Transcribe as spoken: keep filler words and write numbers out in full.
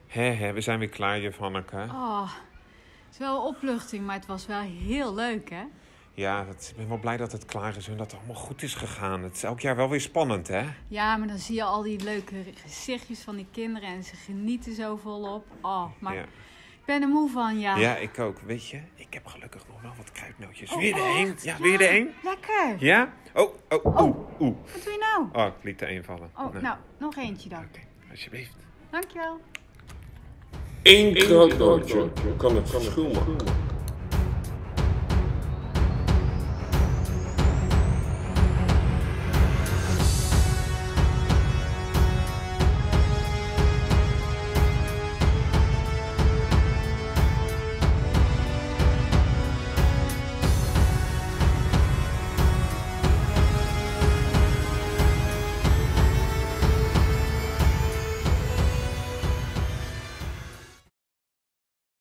Hé, hé, we zijn weer klaar, juf Hanneke. Oh, het is wel opluchting, maar het was wel heel leuk, hè? Ja, dat, ik ben wel blij dat het klaar is en dat het allemaal goed is gegaan. Het is elk jaar wel weer spannend, hè? Ja, maar dan zie je al die leuke gezichtjes van die kinderen en ze genieten zo volop. Oh, maar Ja. ik ben er moe van, ja. Ja, ik ook. Weet je, ik heb gelukkig nog wel wat kruidnootjes. Oh, weer de een? echt? Ja, weer de een? Lekker. Ja? Oh, oh, Oh. oeh, oeh. Wat doe je nou? Oh, ik liet er één vallen. Oh, Nee. nou, nog eentje dan. Oké, alsjeblieft. Dankjewel. Eén kruidnootje kan het verschil maken.